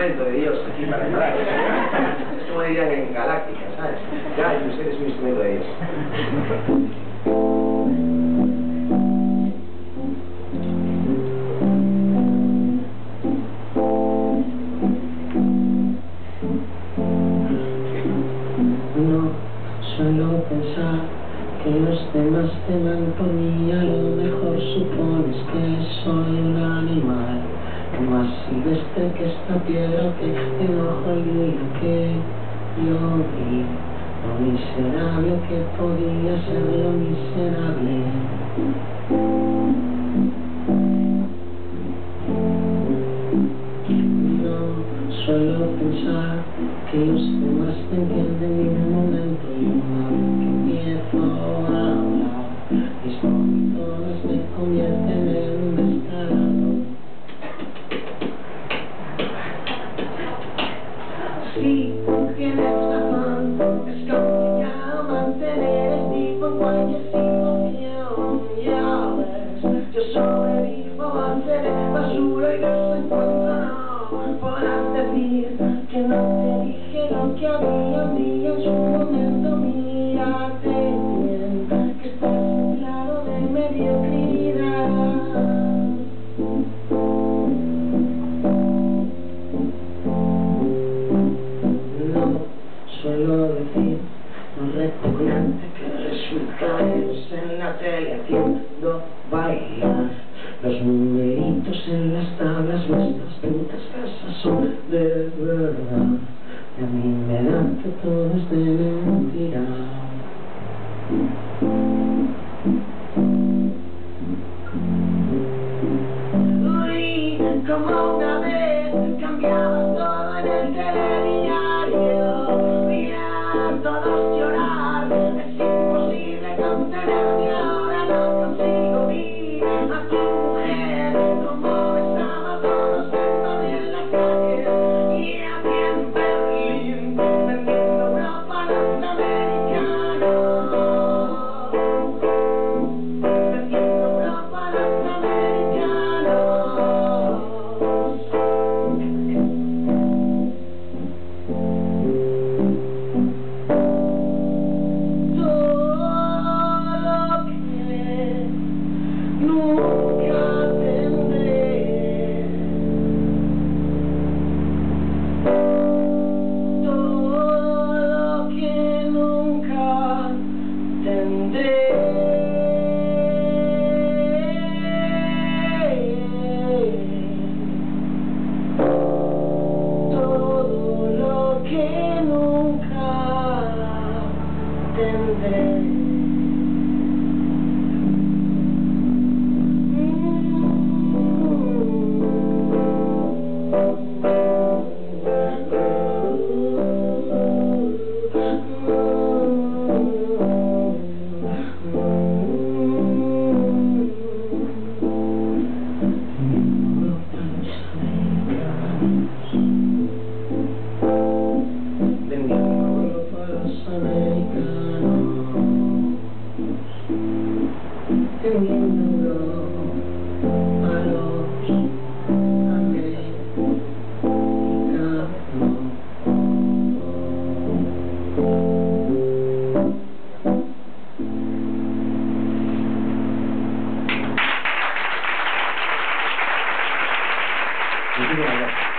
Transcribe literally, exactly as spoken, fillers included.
instrumento de Dios aquí para ayudar. Es como dirían en Galáctica, ¿sabes? Ya, y usted es un instrumento de Dios. No suelo pensar que los demás teman por mí, a lo mejor supones que soy un animal más silvestre que esta piedra, que el ojo al que yo vi, lo miserable que podía ser lo miserable. No suelo pensar que los demás me entienden en un momento, y una vez que empiezo a hablar, mis vomitones me convierten en un descarado. Sí, tienes razón, es complicado mantener el tipo en cualquier situación. Ya ves, yo sobrevivo a ser basura y desencuentro. No podrás decir que no te dije lo que había un día en su momento. Mírate bien, que estás en claro de mediocridad. No suelo decir lo repugnante que resulta verlos en la tele haciendo bailar los numeritos en las tablas. Nuestras putas casas son de verdad, y a mí me da que todo es de mentira. Uy, como una vez cambiabas todo en el telediario, mira a todos llorar, es imposible contenerme, ahora no consigo ver a tu mujer como besaba a todos en las calles, y a mí en Berlín vendiendo Europa a los americanos, vendiendo Europa a los americanos. Muchísimas gracias.